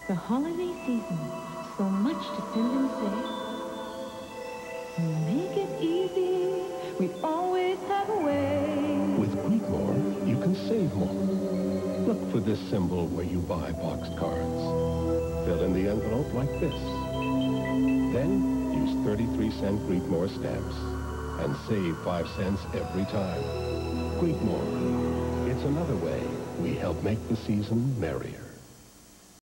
The holiday season, so much to send and say. Make it easy, we always have a way. With Greet More, you can save more. Look for this symbol where you buy boxed cards. Fill in the envelope like this. Then use 33-cent Greet More stamps and save 5 cents every time. Greet More. It's another way we help make the season merrier.